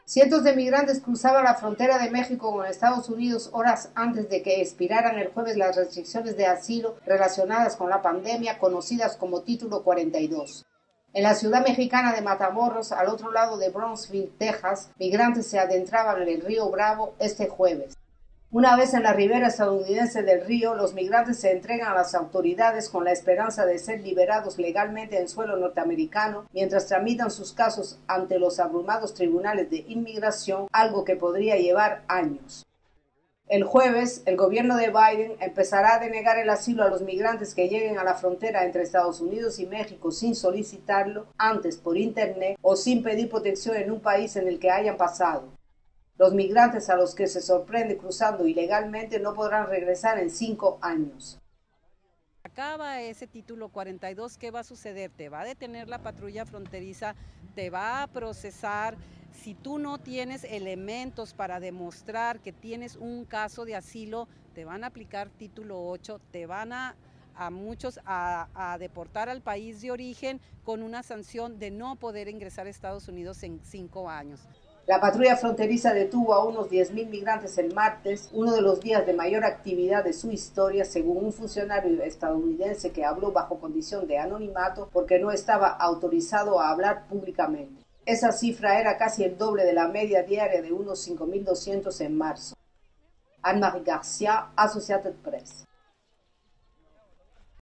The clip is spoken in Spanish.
Cientos de migrantes cruzaban la frontera de México con Estados Unidos horas antes de que expiraran el jueves las restricciones de asilo relacionadas con la pandemia, conocidas como Título 42. En la ciudad mexicana de Matamoros, al otro lado de Brownsville, Texas, migrantes se adentraban en el río Bravo este jueves. Una vez en la ribera estadounidense del río, los migrantes se entregan a las autoridades con la esperanza de ser liberados legalmente en suelo norteamericano mientras tramitan sus casos ante los abrumados tribunales de inmigración, algo que podría llevar años. El jueves, el gobierno de Biden empezará a denegar el asilo a los migrantes que lleguen a la frontera entre Estados Unidos y México sin solicitarlo antes por Internet o sin pedir protección en un país en el que hayan pasado. Los migrantes a los que se sorprende cruzando ilegalmente no podrán regresar en 5 años. Acaba ese título 42, ¿qué va a suceder? Te va a detener la patrulla fronteriza, te va a procesar. Si tú no tienes elementos para demostrar que tienes un caso de asilo, te van a aplicar título 8, te van a muchos a deportar al país de origen con una sanción de no poder ingresar a Estados Unidos en 5 años. La patrulla fronteriza detuvo a unos 10.000 migrantes el martes, uno de los días de mayor actividad de su historia, según un funcionario estadounidense que habló bajo condición de anonimato porque no estaba autorizado a hablar públicamente. Esa cifra era casi el doble de la media diaria de unos 5.200 en marzo. Anne-Marie Garcia, Associated Press.